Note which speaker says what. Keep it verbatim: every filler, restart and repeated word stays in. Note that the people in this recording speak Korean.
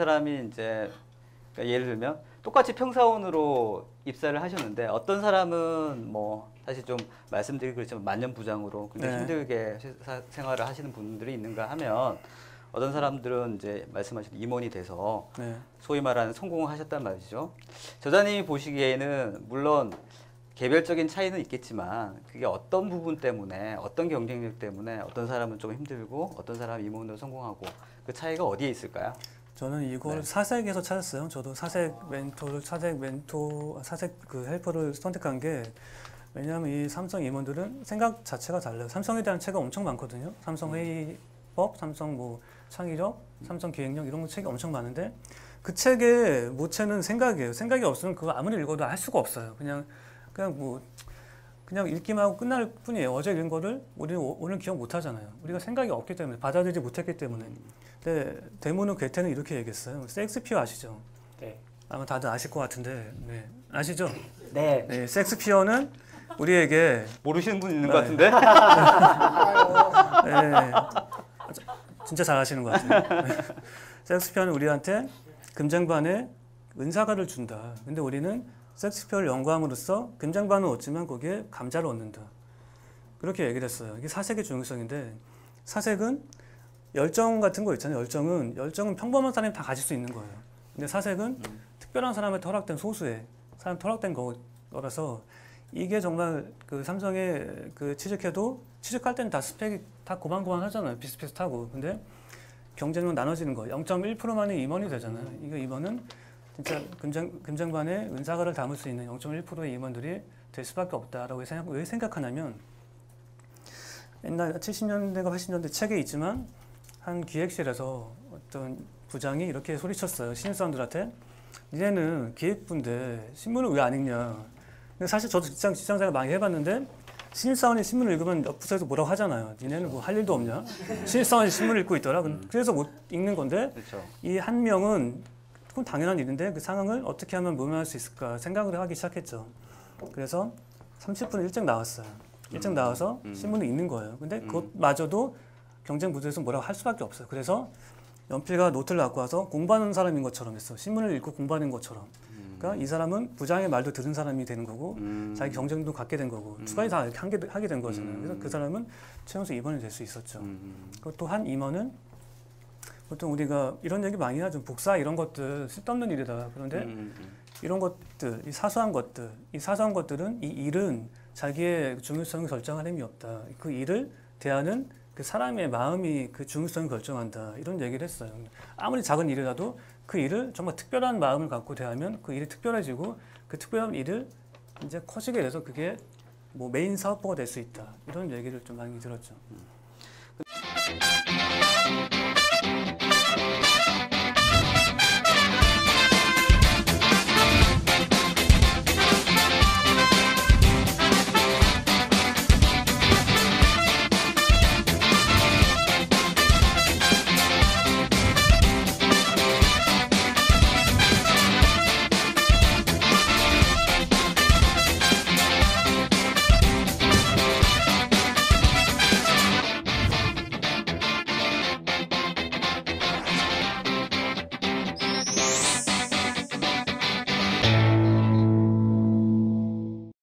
Speaker 1: 사람이 이제 그러니까 예를 들면 똑같이 평사원으로 입사를 하셨는데 어떤 사람은 뭐 사실 좀 말씀드리기 그렇지만 만년부장으로 굉장히
Speaker 2: 네.
Speaker 1: 힘들게 사, 생활을 하시는 분들이 있는가 하면 어떤 사람들은 이제 말씀하신 임원이 돼서
Speaker 2: 네.
Speaker 1: 소위 말하는 성공을 하셨단 말이죠. 저자님이 보시기에는 물론 개별적인 차이는 있겠지만 그게 어떤 부분 때문에 어떤 경쟁력 때문에 어떤 사람은 좀 힘들고 어떤 사람은 임원으로 성공하고 그 차이가 어디에 있을까요?
Speaker 2: 저는 이걸
Speaker 1: 네.
Speaker 2: 사색에서 찾았어요. 저도 사색 멘토를 사색 멘토 사색 그 헬퍼를 선택한 게 왜냐하면 이 삼성 임원들은 생각 자체가 달라요. 삼성에 대한 책이 엄청 많거든요. 삼성 회의법, 삼성 뭐 창의력, 삼성 기획력 이런 거 책이 엄청 많은데 그 책의 모체는 생각이에요. 생각이 없으면 그거 아무리 읽어도 할 수가 없어요. 그냥 그냥 뭐 그냥 읽기만 하고 끝날 뿐이에요. 어제 읽은 거를 우리는 오늘 기억 못 하잖아요. 우리가 생각이 없기 때문에 받아들이지 못했기 때문에. 근데 데모는 괴테는 이렇게 얘기했어요. 섹스피어 아시죠?
Speaker 3: 네.
Speaker 2: 아마 다들 아실 것 같은데 네. 아시죠?
Speaker 3: 네.
Speaker 2: 네, 섹스피어는 우리에게
Speaker 1: 모르시는 분 있는
Speaker 2: 네.
Speaker 1: 것 같은데?
Speaker 2: 네, 진짜 잘 아시는 것 같아요. 섹스피어는 우리한테 금장반에 은사가를 준다. 근데 우리는 섹스피어를 연구함으로써 금장반은 얻지만 거기에 감자를 얻는다. 그렇게 얘기를 했어요. 이게 사색의 중요성인데 사색은 열정 같은 거 있잖아요. 열정은 열정은 평범한 사람이 다 가질 수 있는 거예요. 근데 사색은 음. 특별한 사람한테 허락된 소수의 사람 허락된 거라서 이게 정말 그 삼성에 그 취직해도 취직할 때는 다 스펙이 다 고만고만하잖아요. 비슷비슷하고. 근데 경쟁은 나눠지는 거예요. 영 점 일 퍼센트만이 임원이 되잖아요. 이거 임원은 진짜 금장, 금장반에 은사가를 담을 수 있는 영 점 일 퍼센트의 임원들이 될 수밖에 없다라고 생각, 왜 생각하냐면 옛날 칠십 년대가 팔십 년대 책에 있지만 한 기획실에서 어떤 부장이 이렇게 소리쳤어요. 신입사원들한테 니네는 기획부인데 신문을 왜 안 읽냐. 근데 사실 저도 직장, 직장생활 많이 해봤는데 신입사원이 신문을 읽으면 옆 부서에서 뭐라고 하잖아요. 니네는 뭐 할 일도 없냐. 신입사원이 신문을 읽고 있더라. 그래서 못 읽는 건데 그렇죠. 이 한 명은 그건 당연한 일인데 그 상황을 어떻게 하면 모면할 수 있을까 생각을 하기 시작했죠. 그래서 삼십 분 일찍 나왔어요. 일찍 나와서 신문을 읽는 거예요. 근데 그것마저도 경쟁 구도에서 뭐라고 할 수밖에 없어요. 그래서 연필과 노트를 갖고 와서 공부하는 사람인 것처럼 했어. 신문을 읽고 공부하는 것처럼. 그러니까 이 사람은 부장의 말도 들은 사람이 되는 거고 음. 자기 경쟁도 갖게 된 거고 음. 두 가지 다 이렇게 하게, 하게 된 거잖아요. 음. 그래서 그 사람은 최연소 임원이 될 수 있었죠. 음. 또 한 임원은 보통 우리가 이런 얘기 많이 하죠. 복사 이런 것들 쓸데없는 일이다. 그런데 음. 이런 것들, 이 사소한 것들, 이 사소한 것들은 이 일은 자기의 중요성을 결정할 힘이 없다. 그 일을 대하는 그 사람의 마음이 그 중요성을 결정한다. 이런 얘기를 했어요. 아무리 작은 일이라도 그 일을 정말 특별한 마음을 갖고 대하면 그 일이 특별해지고 그 특별한 일을 이제 커지게 돼서 그게 뭐 메인 사업부가 될 수 있다. 이런 얘기를 좀 많이 들었죠.